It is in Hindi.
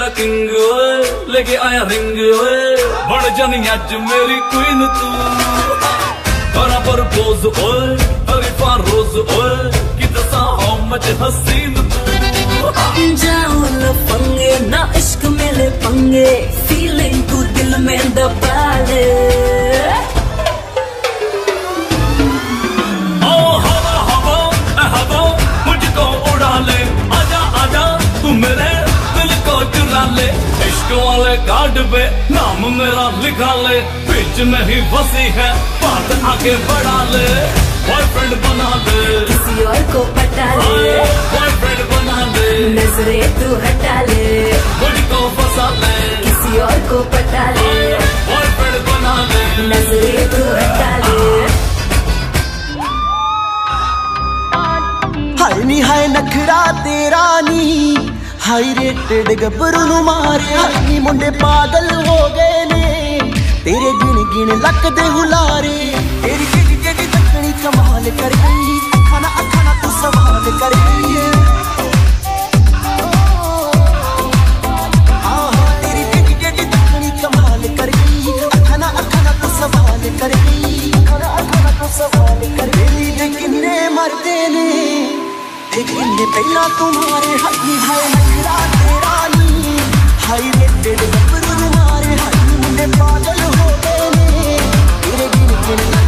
तेरा किंग ओए, लेके आया रिंग ओए, बड़ जानी अज मेरी क्वीन तू। करा प्रपोज ओए, तरीफा रोज ओए, कि दसा हाउ मच हसीन तू। जाओ लफंगे ना इश्क मेरे पंगे, फीलिंग तू दिल में दबा ले। इश्क वाले कार्ड पे नाम मेरा लिखा ले, बीच में ही फंसी है बात आगे बढ़ा ले। बॉयफ्रेंड बना ले, किसी और को पटा ले, बॉयफ्रेंड बना ले, नजरें तू हटा ले, मुझको फंसा ले, किसी और को पटा ले, बॉयफ्रेंड बना ले, नजरें तू हटा ले। हाय नी हाय नखरा तेरा नी, हाई रेटेड गब्बरू नू मारे। हाय नी मुंडे पागल हो गए ने, तेरे गिन गिन लक दे हुलारे। तेरी केडी केडी तकनी कमाल कर गई, खाना अखाना तू सवाल कर गई है। तेरी केडी केडी तकनी कमाल कर गई, अखाना अखाना तू सवाल कर गई, खाना अखाना तू सवाल कर गई। किन्ने मरदे ने किन्ने पहला तुम्हारे, हाय हाय नखरा तेरा नी, हाई रेटेड गब्बरू नू मारे। हाय मुंडे पागल हो गए ने, तेरे गिन गिन